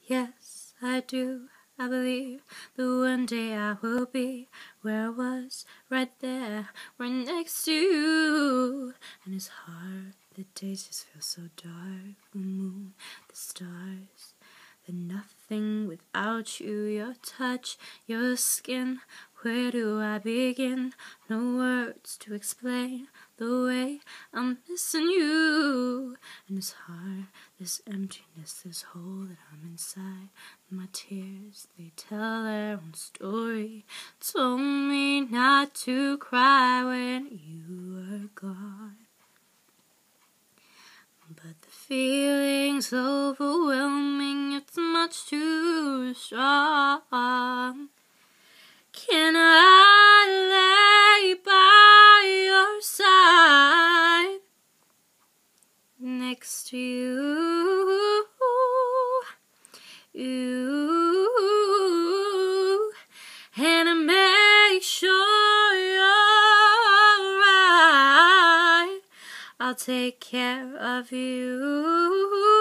Yes, I do. I believe that one day I will be where I was, right there, right next to you. And it's hard, the days just feel so dark. The moon, the stars, they're nothing without you. Your touch, your skin, where do I begin? No words to explain the way I'm missing you. And it's hard, this emptiness, this hole that I'm inside. My tears, they tell their own story. Told me not to cry when you were gone. But the feeling's overwhelming, it's much too strong. Can I lay by your side, next to you, and make sure you're right? I'll take care of you.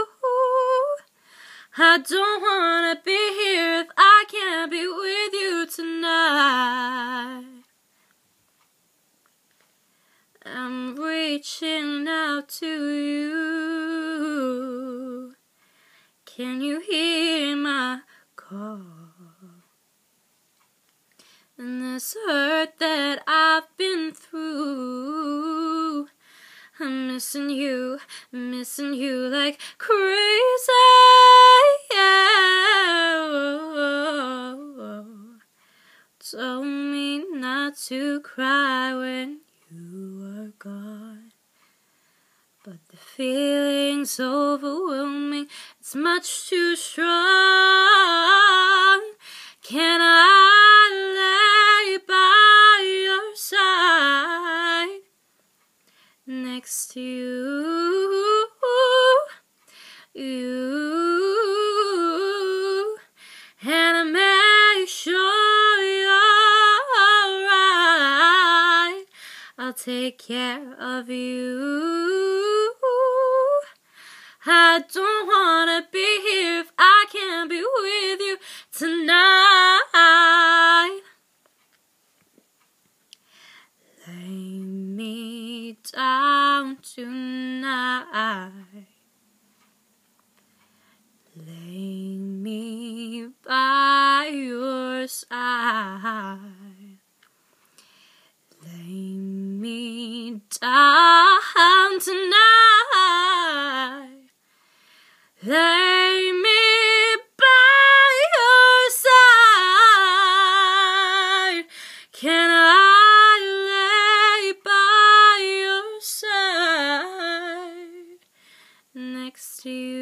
I don't wanna be here if I can't be with you tonight. I'm reaching out to you. Can you hear my call? And this hurt that I've been through, I'm missing you like crazy. Told me not to cry when you were gone. But the feeling's overwhelming, it's much too strong. Can I lay by your side, next to you, and make sure you're right? I'll take care of you. I don't wanna be here if I can't be with you tonight. Lay me down tonight. Lay me by your side. Lay me down tonight. Lay me by your side. Can I lay by your side, next to you?